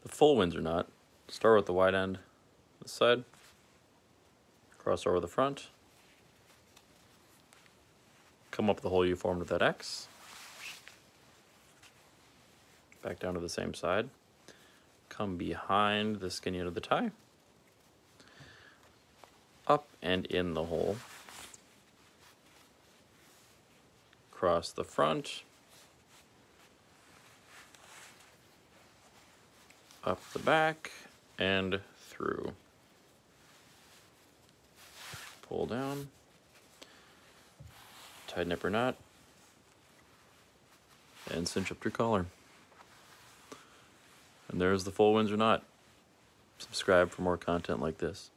the full Windsor knot. Start with the wide end this side, cross over the front, come up the hole you formed with that X, back down to the same side, come behind the skinny end of the tie, up and in the hole, cross the front, up the back, and through. Pull down, tie nipper knot, and cinch up your collar. And there's the full Windsor knot. Subscribe for more content like this.